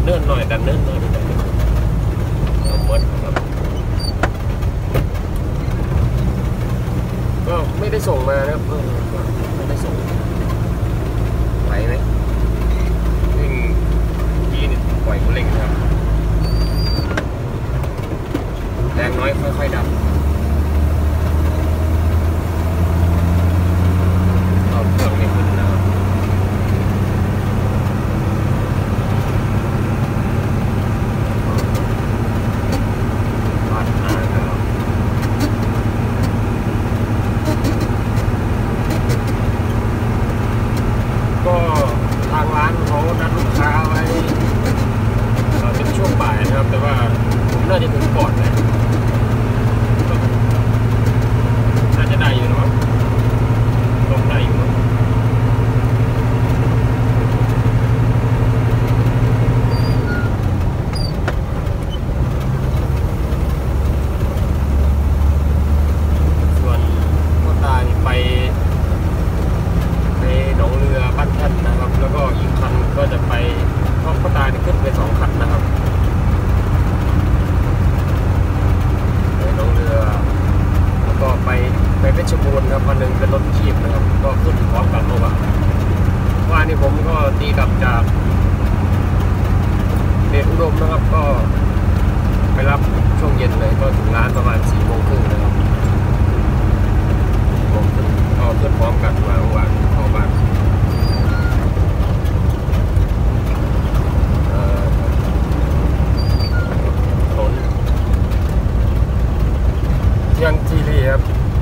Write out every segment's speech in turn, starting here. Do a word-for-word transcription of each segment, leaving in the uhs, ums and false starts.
เนื่นหน่อยกันเนื่นหน่อยเอาหมดครับก็ไม่ได้ส่งมานะครับไม่ได้ส่งไหวไหมวิ่งยี่นี่ปล่อยกูเร่งนะครับแรงน้อยค่อยๆดับเอาเครื่องไม่ขึ้นนะครับก็ทางร้านเขานัดลูกค้าไว้เป็นช่วงบ่ายนะครับแต่ว่าผมน่าจะถึงก่อนนะน่าจะได้อยู่เนาะลงได้อยู่เนาะส่วนพ่อตานี่ไปไปหนองเรือบ้านแท่นนะครับแล้วก็อีกคันก็จะไปพ่อพ่อตานี่ขึ้นไปสองคันนะครับไปหนองเรือแล้วก็ไปไปเพชรบูรณ์ครับคันหนึ่งเป็นรถขีบนะครับก็ขึ้นพร้อมกันเมื่อวานว่านี่ผมก็ตีกลับจากเดชอุดมนะครับก็ไปรับช่วงเย็นเลยก็ถึงร้านประมาณสี่โมงครึ่งนะครับผมก็ขึ้นพร้อมกันมาเมื่อวานเข้าบ้านยังทีรีครับ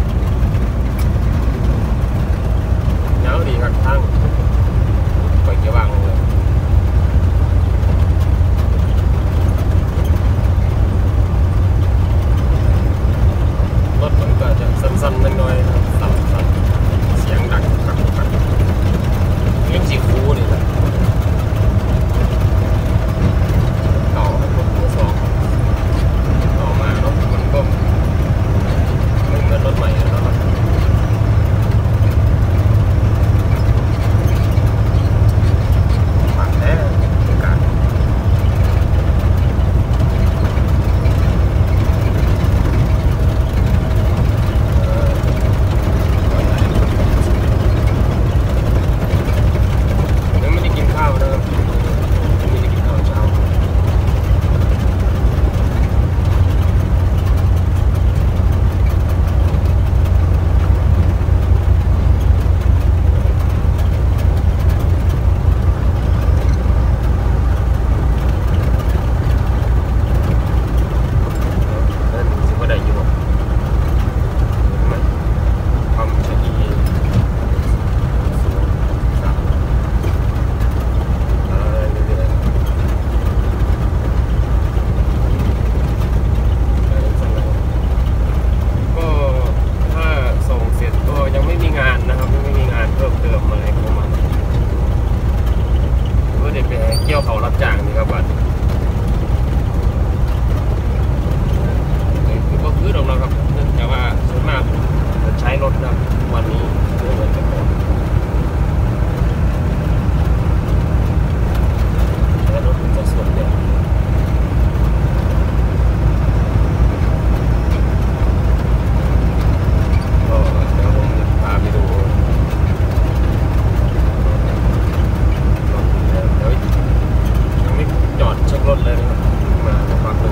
เงาดีครับทั้งปล่อยเกียร์วางลงเลยรถมันก็จะสั้นๆน้อยๆครับสั้นๆเสียงดังคักคักเลี้ยงสีคูนี่แหละเก่าครับรถมือสองต่อมารถมันก็ไม่เหมือนรถใหม่นะครับมาแท้การยังไม่ได้กินข้าวนะครับยังไม่ได้กินข้าวเช้าเกี่ยวเขารับจ้างนี่ครับบัดคือก็คือตรงนั้นครับเนื่องจากว่าส่วนมากจะใช้รถนะวันนี้เพื่อเหมือนกันก่อนใช้รถเป็นส่วนใหญ่ก็เดี๋ยวผมพาไปดูจอดเช็ครถเลยนะครับมาพักเลย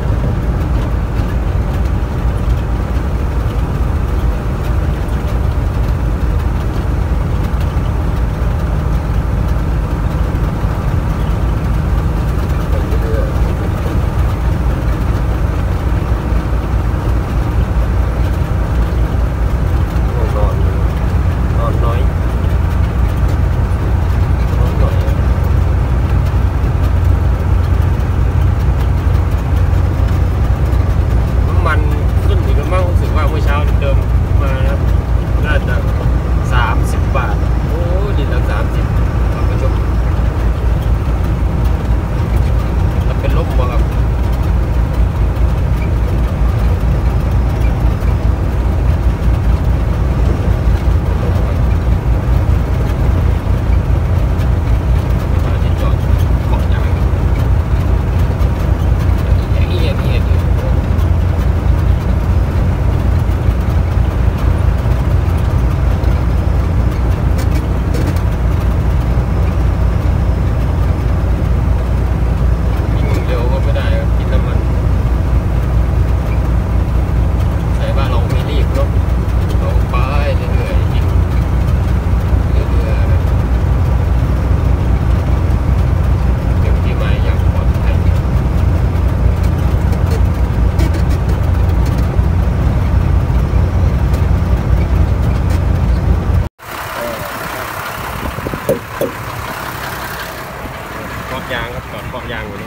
อบยางครับจอดขอบยางอยู่นี่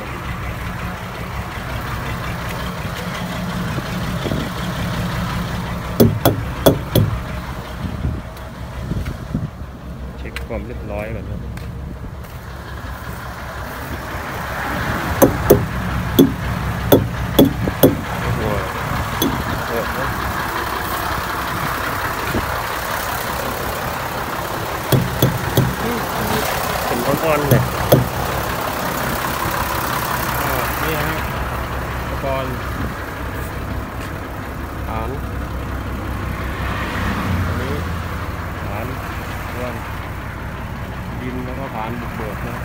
เช็คความเรียบร้อยก่อนครับโอ้โหโอ้โหเป็นก้อนๆเลยนี่ฮะอุปกรณ์ฐานอันนี้ฐานเรื่องดินแล้วก็ฐานบุกเบิกนะ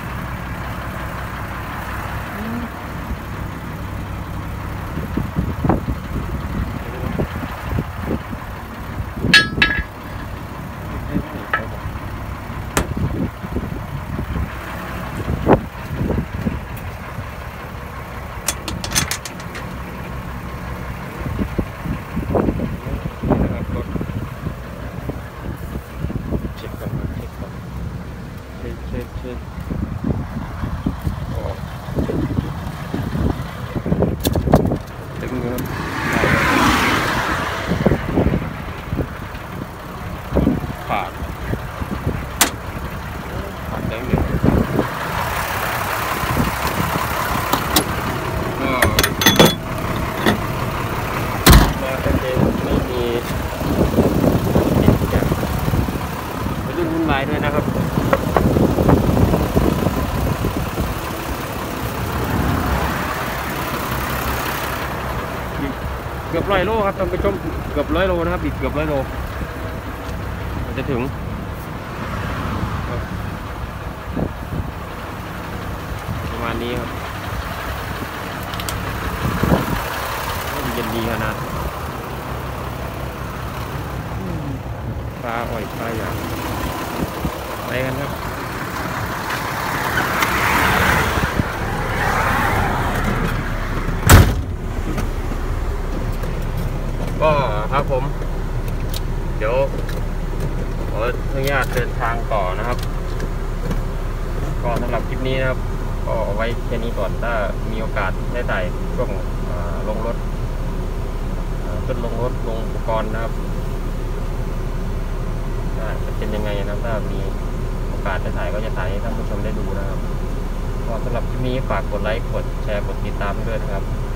เช็ดเช็ดตึงครับขาดขาดเต็มเลยก็มาโอเคไม่มีไม่รุ่นวุ่นวายด้วยนะครับเกือบร้อยโลครับท่านผู้ชมเกือบร้อยโลนะครับอีกเกือบร้อยโลมันจะถึงประมาณนี้ครับเย็นดีขนาดปลาอ่อยปลาอย่างไปกันครับก็ครับผมเดี๋ยวขออนุญาตเดินทางต่อนะครับก็สำหรับคลิปนี้นะครับก็เอาไว้แค่นี้ก่อนถ้ามีโอกาสได้ถ่ายช่วงลงรถขึ้นลงรถลงอุปกรณ์นะครับจะเป็นยังไงนะถ้ามีโอกาสได้ถ่ายก็จะถ่ายให้ท่านผู้ชมได้ดูนะครับก็สำหรับคลิปนี้ฝากกดไลค์กดแชร์กดติดตามด้วยนะครับ